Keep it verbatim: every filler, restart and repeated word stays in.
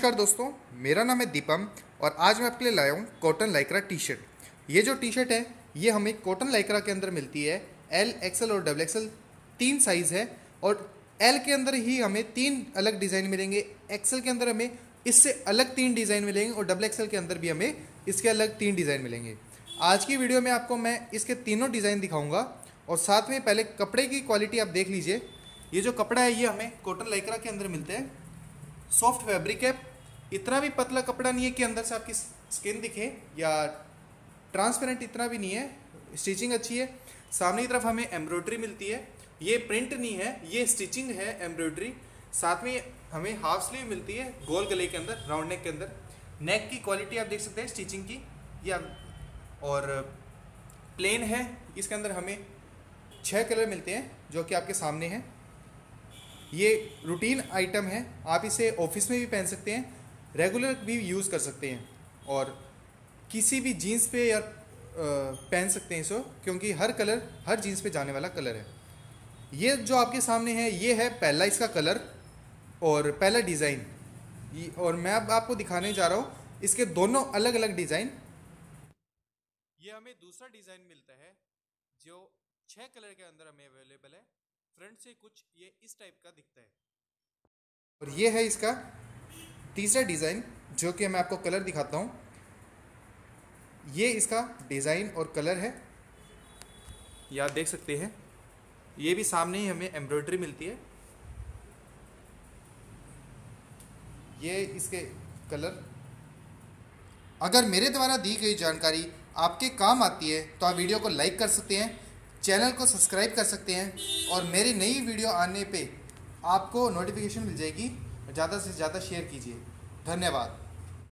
नमस्कार दोस्तों, मेरा नाम है दीपम और आज मैं आपके लिए लाया हूँ कॉटन लाइक्रा टी शर्ट। ये जो टी शर्ट है ये हमें कॉटन लाइक्रा के अंदर मिलती है। एल, एक्सएल और डबल एक्सएल तीन साइज़ है और एल के अंदर ही हमें तीन अलग डिज़ाइन मिलेंगे, एक्सएल के अंदर हमें इससे अलग तीन डिज़ाइन मिलेंगे और डबल एक्सएल के अंदर भी हमें इसके अलग तीन डिज़ाइन मिलेंगे। आज की वीडियो में आपको मैं इसके तीनों डिज़ाइन दिखाऊँगा और साथ में पहले कपड़े की क्वालिटी आप देख लीजिए। ये जो कपड़ा है ये हमें कॉटन लाइक्रा के अंदर मिलते हैं। सॉफ्ट फैब्रिक है, इतना भी पतला कपड़ा नहीं है कि अंदर से आपकी स्किन दिखे या ट्रांसपेरेंट इतना भी नहीं है। स्टिचिंग अच्छी है। सामने की तरफ हमें एम्ब्रॉयडरी मिलती है, ये प्रिंट नहीं है, ये स्टिचिंग है एम्ब्रॉयडरी। साथ में हमें हाफ स्लीव मिलती है गोल गले के अंदर, राउंड नेक के अंदर। नेक की क्वालिटी आप देख सकते हैं स्टिचिंग की, या और प्लेन है। इसके अंदर हमें छः कलर मिलते हैं जो कि आपके सामने हैं। ये रूटीन आइटम है, आप इसे ऑफिस में भी पहन सकते हैं, रेगुलर भी यूज़ कर सकते हैं और किसी भी जीन्स पे या पहन सकते हैं इसको, क्योंकि हर कलर हर जीन्स पे जाने वाला कलर है। ये जो आपके सामने है ये है पहला इसका कलर और पहला डिज़ाइन, और मैं अब आपको दिखाने जा रहा हूँ इसके दोनों अलग अलग डिज़ाइन। ये हमें दूसरा डिज़ाइन मिलता है जो छः कलर के अंदर हमें अवेलेबल है। फ्रंट से कुछ ये इस टाइप का दिखता है और ये है इसका तीसरा डिज़ाइन जो कि मैं आपको कलर दिखाता हूँ। ये इसका डिज़ाइन और कलर है, ये आप देख सकते हैं। ये भी सामने ही हमें एम्ब्रॉयडरी मिलती है। ये इसके कलर। अगर मेरे द्वारा दी गई जानकारी आपके काम आती है तो आप वीडियो को लाइक कर सकते हैं, चैनल को सब्सक्राइब कर सकते हैं और मेरी नई वीडियो आने पे आपको नोटिफिकेशन मिल जाएगी। ज़्यादा से ज़्यादा शेयर कीजिए। धन्यवाद।